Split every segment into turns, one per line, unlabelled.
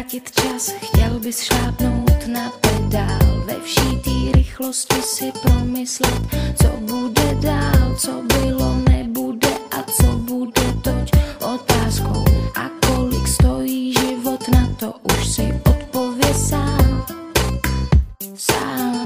vrátit čas, chtěl bys šlápnout na pedál, ve vší té rychlosti si promyslet, co bude dál, co bylo nebude a co bude toť otázkou. A kolik stojí život, na to už si odpověz sám. Sám.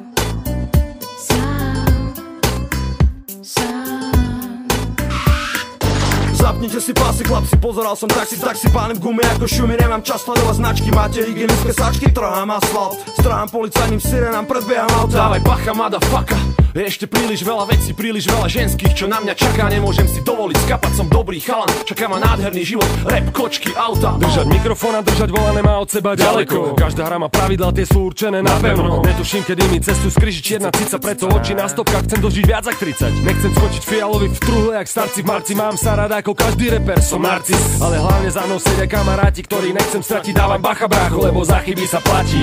Zapnite si pásy, chlapci, pozeral som taxi pány v gume ako šumy, nemám čas sledovať značky, máte hygienické sačky, trhám asfalt, strhám policajným sirenám, predbieham auta.
Dávaj bacha, motherfucker, je ešte príliš veľa vecí, príliš veľa ženských, čo na mňa čaká, nemôžem si dovoliť skapať, som dobrý chalan, čaká ma nádherný život, rap, kočky, auta.
Držať mikrofón a držať volané má od seba ďaleko, každá hra má pravidlá, tie sú určené napevno. Netuším, kedy mi cestu skryžiť jedna cica, preto oči na stopkách, chcem dožiť viac jak 30. Nechcem skočiť fialovi v truhle jak starci v marci, mám sa rád ako každý reper, som narcis, ale hlavne za mnou sedia kamaráti, ktorí nechcem stratiť, dávam bacha brácho, lebo za chyby sa platí.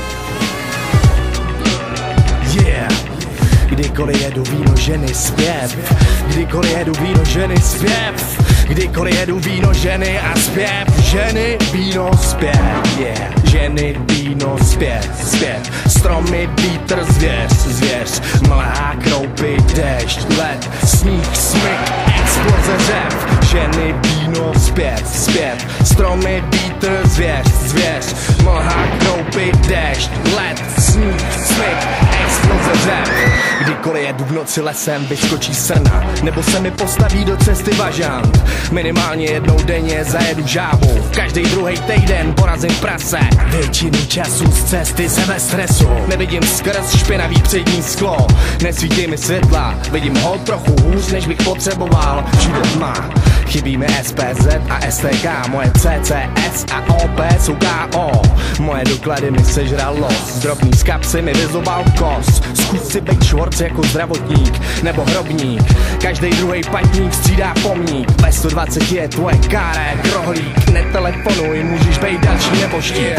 Yeah. Kdykoliv jedu víno, ženy, zpěv. Kdykoliv jedu víno, ženy, zpěv. Kdykoliv jedu víno, ženy a zpěv. Ženy, víno, zpěv, yeah. Ženy, víno, zpěv, zpěv. Stromy, vítr, zvěř, zvěř. Mlhá, kroupy, déšť, led, sníh, smyk, exploze, řev. Ženy, víno, zpěv, zpěv. Stromy, vítr, zvěř, zvěř. Mlhá, kroupy, déšť, led, sníh, smyk, exploze, řev. Kdykoliv jedu v noci lesem, vyskočí srna, nebo se mi postaví do cesty bažant. Minimálně jednou denně zajedu žábou, každý druhý týden porazím prase. Většinu času z cesty jsem ve stresu, nevidím skrz špinavý přední sklo. Nesvítí mi světla, vidím ho trochu hůř, než bych potřeboval. Všude tma, chybí mi SPZ a STK, moje CCS a OP jsou KO. Moje doklady mi sežral los, drobný z kapsy mi vyzobal kos. Zkus si bejt švorc jako zdravotník nebo hrobník, každý druhý patník střídá pomník. Ve 120 je tvoje káre, rohlík, netelefonuj, můžeš bejt další nebožtík.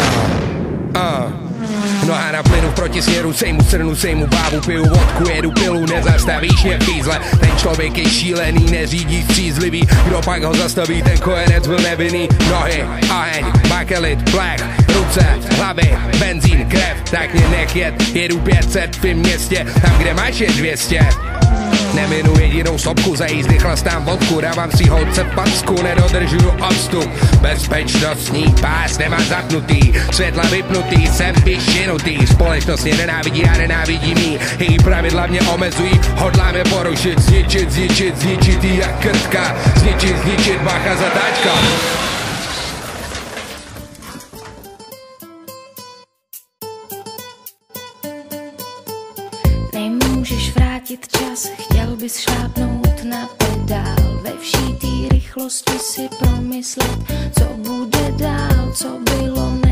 Noha na plynu v protisměru, sejmu srnu, sejmu bávu, piju vodku, jedu pilu, nezastavíš mě v fízle. Ten člověk je šílený, neřídí střízlivý, kdo pak ho zastaví, ten kojenec byl nevinný. Nohy, oheň, bakelit, plech, ruce, hlavy, benzín, krev, tak mě nech jet, jedu 500 v městě, tam kde máš je 200. Neminu jedinou stopku, za jízdy chlastám vodku, dávám si holce packu, nedodržuju odstup. Bezpečnostní pás nemám zapnutý, světla vypnutý, jsem vyšinutý. Společnost mě nenávidí a nenávidí mý, její pravidla mě omezují, hodlám je porušit, zničit, zničit, zničit jí jak krtka, zničit, zničit, bacha zatáčka.
Nemůžeš vrátit čas, chtěl bys šlápnout na pedál, ve vší té rychlosti si promyslet, co bude dál, co bylo